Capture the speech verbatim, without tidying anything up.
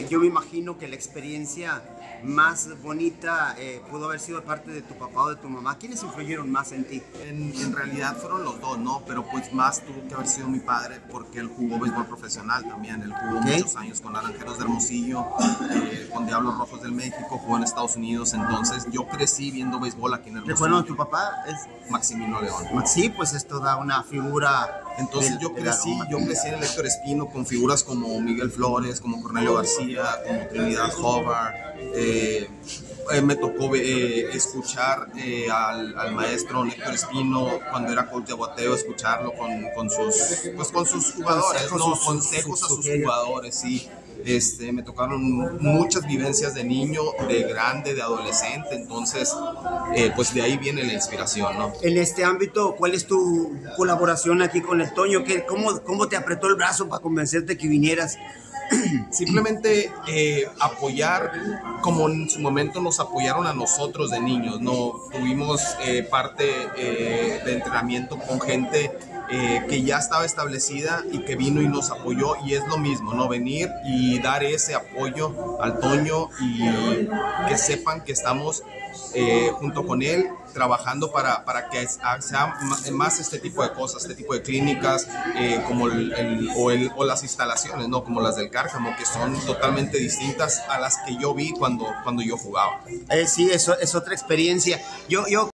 yo me imagino que la experiencia más bonita eh, pudo haber sido de parte de tu papá o de tu mamá. ¿Quiénes influyeron más en ti? En, en realidad fueron los dos, ¿no? Pero pues más tuvo que haber sido mi padre porque él jugó béisbol profesional también. Él jugó ¿Okay? muchos años con Naranjeros de Hermosillo, eh, con Diablos Rojos del México, jugó en Estados Unidos. Entonces yo crecí viendo béisbol aquí en Hermosillo. ¿De bueno tu papá? Es Maximino León. Sí, pues esto da una figura. Entonces del, yo crecí, yo crecí en el Héctor Espino con figuras como Miguel Flores, como Cornelio García, como Trinidad Hobart. Eh, eh, me tocó eh, escuchar eh, al, al maestro Héctor Espino cuando era coach de bateo, escucharlo con, con sus pues con sus jugadores, consejos, ¿no? sus, consejos sus, a sus jugadores, sí. Este, me tocaron muchas vivencias de niño, de grande, de adolescente, entonces eh, pues de ahí viene la inspiración, ¿no? En este ámbito, ¿cuál es tu colaboración aquí con el Toño? ¿Qué, cómo, ¿Cómo te apretó el brazo para convencerte que vinieras? Simplemente eh, apoyar, como en su momento nos apoyaron a nosotros de niños, ¿no? Tuvimos eh, parte eh, de entrenamiento con gente eh, que ya estaba establecida y que vino y nos apoyó, y es lo mismo, ¿no? Venir y dar ese apoyo al Toño y que sepan que estamos eh, junto con él trabajando para, para que sea más este tipo de cosas, este tipo de clínicas, eh, como el, el, o, el, o las instalaciones, ¿no? Como las del Cárcamo, que son totalmente distintas a las que yo vi cuando, cuando yo jugaba. Eh, sí, eso es otra experiencia. Yo, yo